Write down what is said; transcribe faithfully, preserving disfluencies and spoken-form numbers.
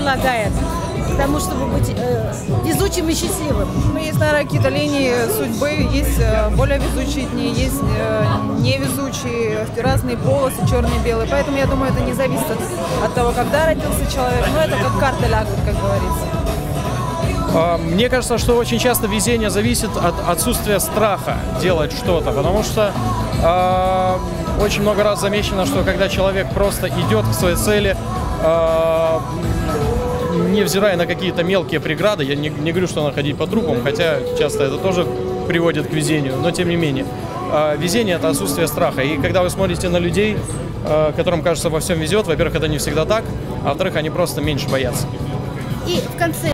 прилагает к тому, чтобы быть э, везучим и счастливым? Ну, есть, наверное, какие-то линии судьбы, есть э, более везучие дни, есть э, невезучие, разные полосы, черные, белые. Поэтому, я думаю, это не зависит от, от того, когда родился человек. Но это как карта лягут, как говорится. Мне кажется, что очень часто везение зависит от отсутствия страха делать что-то, потому что э, очень много раз замечено, что когда человек просто идет к своей цели, э, невзирая на какие-то мелкие преграды, я не, не говорю, что надо ходить по трупам, хотя часто это тоже приводит к везению, но тем не менее. Э, везение – это отсутствие страха, и когда вы смотрите на людей, э, которым, кажется, во всем везет, во-первых, это не всегда так, а во-вторых, они просто меньше боятся. И в конце